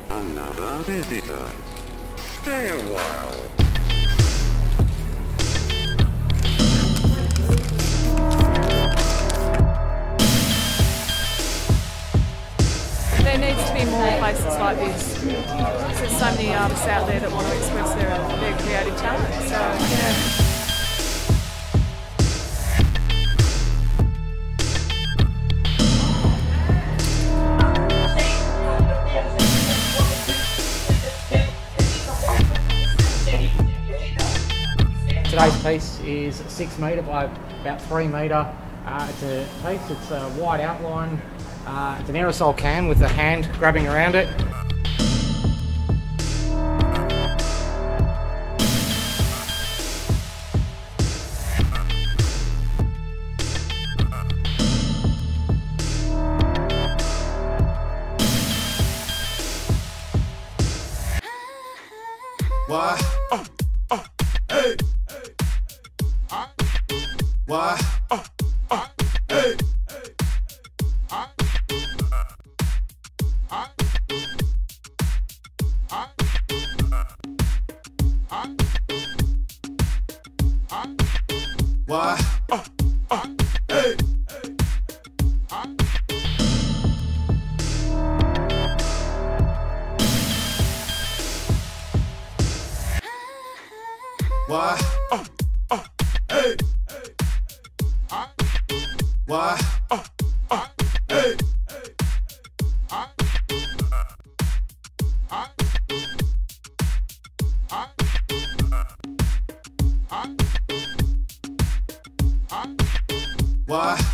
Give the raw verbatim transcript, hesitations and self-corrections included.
Another visitor. Stay a while. There needs to be more places like this. There's so many artists out there that want to express their, their creative talent. So, yeah. Today's piece is six metre by about three metre. Uh, it's a piece, it's a wide outline. Uh, it's an aerosol can with a hand grabbing around it. Why? Uh, uh, hey. Why? Uh, uh, hey. Why? Uh, uh, hey. Why? Uh, uh, hey. Why? Uh, uh, hey. Why?